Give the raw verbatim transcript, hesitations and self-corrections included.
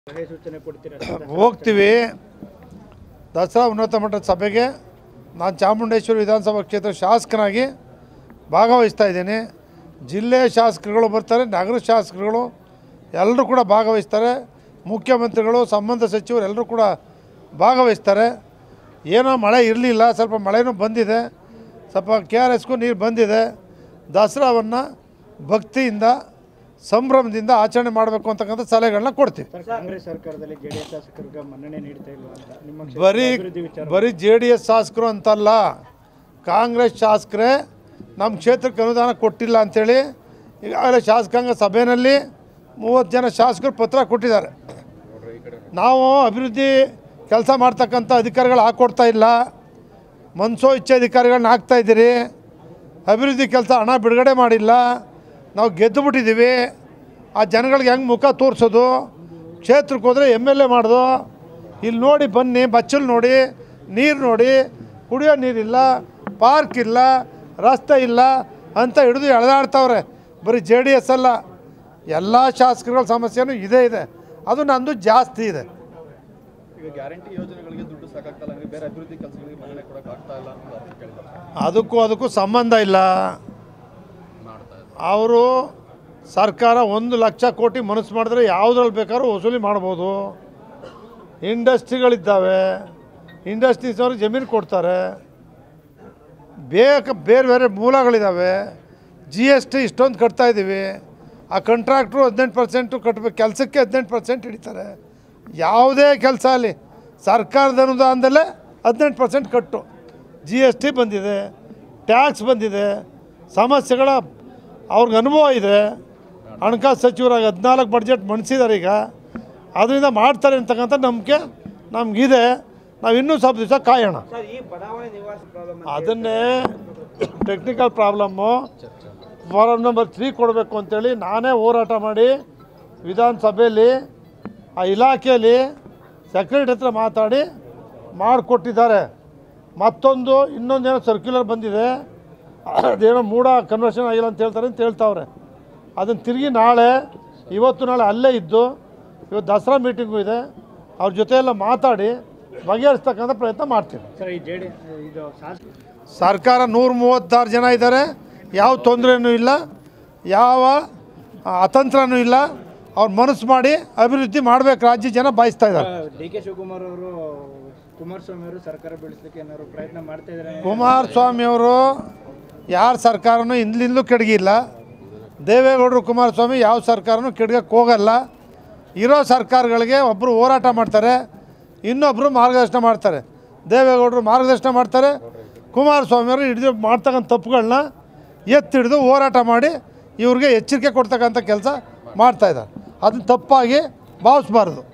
ಹೋಗ್ತೀವಿ ದಸರಾ ಉನ್ನತ ಮಟ್ಟದ ಸಭೆಗೆ ನಾನು ಚಾಮುಂಡೇಶ್ವರಿ ವಿಧಾನಸಭಾ ಕ್ಷೇತ್ರ ಶಾಸಕನಾಗಿ ಭಾಗವಹಿಸ್ತಾ ಇದ್ದೀನಿ. ಜಿಲ್ಲೆಯ ಶಾಸಕರುಗಳು ಬರ್ತಾರೆ, ನಗರ ಶಾಸಕರುಗಳು ಎಲ್ಲರೂ ಕೂಡ ಭಾಗವಹಿಸ್ತಾರೆ, ಮುಖ್ಯಮಂತ್ರಿಗಳು ಸಂಬಂಧ ಸಚಿವರು ಎಲ್ಲರೂ ಕೂಡ ಭಾಗವಹಿಸ್ತಾರೆ. ಏನೋ ಮಳೆ ಇರಲಿಲ್ಲ, ಸ್ವಲ್ಪ ಮಳೆನೂ ಬಂದಿದೆ, ಸ್ವಲ್ಪ ಕೆ ಆರ್ ಎಸ್ಗೂ ನೀರು ಬಂದಿದೆ. ದಸರಾವನ್ನು ಭಕ್ತಿಯಿಂದ ಸಂಭ್ರಮದಿಂದ ಆಚರಣೆ ಮಾಡಬೇಕು ಅಂತಕ್ಕಂಥ ಸಲಹೆಗಳನ್ನ ಕೊಡ್ತೀವಿ. ಕಾಂಗ್ರೆಸ್ ಸರ್ಕಾರದಲ್ಲಿ ಜೆಡಿಎಸ್ ಶಾಸಕರಿಗೆ ಮನ್ನಣೆ ನೀಡ್ತಾ ಇಲ್ಲ ಅಂತ ನಿಮ್ಮ ಬರೀ ಬರೀ ಜೆ ಡಿ ಎಸ್ ಶಾಸಕರು ಅಂತಲ್ಲ, ಕಾಂಗ್ರೆಸ್ ಶಾಸಕರೇ ನಮ್ಮ ಕ್ಷೇತ್ರಕ್ಕೆ ಅನುದಾನ ಕೊಟ್ಟಿಲ್ಲ ಅಂಥೇಳಿ ಈಗಾಗಲೇ ಶಾಸಕಾಂಗ ಸಭೆಯಲ್ಲಿ ಮೂವತ್ತು ಜನ ಶಾಸಕರು ಪತ್ರ ಕೊಟ್ಟಿದ್ದಾರೆ. ನಾವು ಅಭಿವೃದ್ಧಿ ಕೆಲಸ ಮಾಡ್ತಕ್ಕಂಥ ಅಧಿಕಾರಿಗಳು ಹಾಕ್ಕೊಡ್ತಾ ಇಲ್ಲ, ಮನ್ಸೋ ಇಚ್ಛೆ ಅಧಿಕಾರಿಗಳನ್ನ ಹಾಕ್ತಾಯಿದ್ದೀರಿ. ಅಭಿವೃದ್ಧಿ ಕೆಲಸ ಹಣ ಬಿಡುಗಡೆ ಮಾಡಿಲ್ಲ, ನಾವು ಗೆದ್ದು ಬಿಟ್ಟಿದ್ದೀವಿ. ಆ ಜನಗಳಿಗೆ ಹೆಂಗೆ ಮುಖ ತೋರಿಸೋದು? ಕ್ಷೇತ್ರಕ್ಕೆ ಹೋದರೆ ಎಮ್ ಎಲ್ ಎ ಮಾಡೋದು. ಇಲ್ಲಿ ನೋಡಿ ಬನ್ನಿ, ಬಚ್ಚಲು ನೋಡಿ, ನೀರು ನೋಡಿ, ಕುಡಿಯೋ ನೀರಿಲ್ಲ, ಪಾರ್ಕ್ ಇಲ್ಲ, ರಸ್ತೆ ಇಲ್ಲ ಅಂತ ಹಿಡಿದು ಎಳೆದಾಡ್ತವ್ರೆ. ಬರೀ ಜೆ ಡಿ ಎಸ್ ಅಲ್ಲ, ಎಲ್ಲ ಶಾಸಕರುಗಳ ಸಮಸ್ಯೆನೂ ಇದೇ ಇದೆ. ಅದು ನಂದು ಜಾಸ್ತಿ ಇದೆ. ಈಗ ಗ್ಯಾರಂಟಿ ಯೋಜನೆಗಳಿಗೆ ದುಡ್ಡು ಸಾಕಾಗ್ತಲ್ಲ, ಬೇರೆ ಅಭಿವೃದ್ಧಿ ಕೆಲಸಗಳಿಗೆ ಮನ್ನಣೆ ಕೊಡಕ್ಕೆ ಆಗ್ತಾ ಇಲ್ಲ ಅಂತ ಕೇಳಿದ್ದಾರೆ. ಅದಕ್ಕೂ ಅದಕ್ಕೂ ಸಂಬಂಧ ಇಲ್ಲ. ಅವರು ಸರ್ಕಾರ ಒಂದು ಲಕ್ಷ ಕೋಟಿ ಮನಸ್ಸು ಮಾಡಿದ್ರೆ ಯಾವುದ್ರಲ್ಲಿ ಬೇಕಾದ್ರೂ ವಸೂಲಿ ಮಾಡ್ಬೋದು. ಇಂಡಸ್ಟ್ರಿಗಳಿದ್ದಾವೆ, ಇಂಡಸ್ಟ್ರೀಸವ್ರಿಗೆ ಜಮೀನು ಕೊಡ್ತಾರೆ, ಬೇಕು ಬೇರೆ ಬೇರೆ ಮೂಲಗಳಿದ್ದಾವೆ. ಜಿ ಎಸ್ ಟಿ ಇಷ್ಟೊಂದು ಕಟ್ತಾಯಿದ್ದೀವಿ. ಆ ಕಾಂಟ್ರಾಕ್ಟ್ರು ಹದಿನೆಂಟು ಪರ್ಸೆಂಟು ಕಟ್ಟಬೇಕು, ಕೆಲಸಕ್ಕೆ ಹದಿನೆಂಟು ಪರ್ಸೆಂಟ್ ಹಿಡಿತಾರೆ. ಯಾವುದೇ ಕೆಲಸ ಅಲ್ಲಿ ಸರ್ಕಾರದ ಅನುದಾನದಲ್ಲೇ ಹದಿನೆಂಟು percent cut. G S T ಬಂದಿದೆ, ಟ್ಯಾಕ್ಸ್ ಬಂದಿದೆ, ಸಮಸ್ಯೆಗಳ ಅವ್ರಿಗೆ ಅನುಭವ ಇದೆ. ಹಣಕಾಸು ಸಚಿವರಾಗಿ ಹದಿನಾಲ್ಕು ಬಡ್ಜೆಟ್ ಮಂಡಿಸಿದ್ದಾರೆ. ಈಗ ಅದರಿಂದ ಮಾಡ್ತಾರೆ ಅಂತಕ್ಕಂಥ ನಂಬಿಕೆ ನಮಗಿದೆ. ನಾವು ಇನ್ನೂ ಸ್ವಲ್ಪ ದಿವಸ ಕಾಯೋಣ. ಅದನ್ನೇ technical problem form number three ಕೊಡಬೇಕು ಅಂತೇಳಿ ನಾನೇ ಹೋರಾಟ ಮಾಡಿ ವಿಧಾನಸಭೆಯಲ್ಲಿ ಆ ಇಲಾಖೆಯಲ್ಲಿ ಸೆಕ್ರೆಟರಿ ಹತ್ರ ಮಾತಾಡಿ ಮಾಡಿಕೊಟ್ಟಿದ್ದಾರೆ. ಮತ್ತೊಂದು ಇನ್ನೊಂದೇನೋ ಸರ್ಕ್ಯುಲರ್ ಬಂದಿದೆ, ಅದೇನೋ ಮೂಡ ಕನ್ವರ್ಷನ್ ಆಗಿಲ್ಲ ಅಂತ ಹೇಳ್ತಾರೆ ಅಂತ ಹೇಳ್ತಾವ್ರೆ. ಅದನ್ನು ತಿರುಗಿ ನಾಳೆ ಇವತ್ತು ನಾಳೆ ಅಲ್ಲೇ ಇದ್ದು ಇವತ್ತು ದಸರಾ ಮೀಟಿಂಗು ಇದೆ, ಅವ್ರ ಜೊತೆ ಎಲ್ಲ ಮಾತಾಡಿ ಬಗೆಹರಿಸ್ತಕ್ಕಂಥ ಪ್ರಯತ್ನ ಮಾಡ್ತೀನಿ. ಸರ್ಕಾರ ನೂರ ಮೂವತ್ತಾರು ಜನ ಇದ್ದಾರೆ, ಯಾವ ತೊಂದರೆನೂ ಇಲ್ಲ, ಯಾವ ಅತಂತ್ರನೂ ಇಲ್ಲ. ಅವ್ರು ಮನಸ್ಸು ಮಾಡಿ ಅಭಿವೃದ್ಧಿ ಮಾಡಬೇಕು, ರಾಜ್ಯ ಜನ ಬಯಸ್ತಾ ಇದ್ದಾರೆ. ಡಿ ಕೆ ಶಿವಕುಮಾರ್ ಅವರು ಕುಮಾರಸ್ವಾಮಿ ಅವರು ಸರ್ಕಾರ ಬೆಳೆಸಲಿಕ್ಕೆ ಏನಾದ್ರು ಪ್ರಯತ್ನ ಮಾಡ್ತಾ ಇದ್ದಾರೆ. ಕುಮಾರಸ್ವಾಮಿ ಅವರು ಯಾರ ಸರ್ಕಾರನೂ ಹಿಂದ್ಲಿಂದಲೂ ಕೆಡಗಿಲ್ಲ. ದೇವೇಗೌಡರು ಕುಮಾರಸ್ವಾಮಿ ಯಾವ ಸರ್ಕಾರನೂ ಕೆಡಗಕ್ಕೆ ಹೋಗಲ್ಲ. ಇರೋ ಸರ್ಕಾರಗಳಿಗೆ ಒಬ್ಬರು ಹೋರಾಟ ಮಾಡ್ತಾರೆ, ಇನ್ನೊಬ್ಬರು ಮಾರ್ಗದರ್ಶನ ಮಾಡ್ತಾರೆ. ದೇವೇಗೌಡರು ಮಾರ್ಗದರ್ಶನ ಮಾಡ್ತಾರೆ, ಕುಮಾರಸ್ವಾಮಿಯವರು ಹಿಡಿದು ಮಾಡ್ತಕ್ಕಂಥ ತಪ್ಪುಗಳನ್ನ ಎತ್ತಿ ಹಿಡಿದು ಹೋರಾಟ ಮಾಡಿ ಇವ್ರಿಗೆ ಎಚ್ಚರಿಕೆ ಕೊಡ್ತಕ್ಕಂಥ ಕೆಲಸ ಮಾಡ್ತಾಯಿದ್ದಾರೆ. ಅದನ್ನು ತಪ್ಪಾಗಿ ಭಾವಿಸ್ಬಾರ್ದು.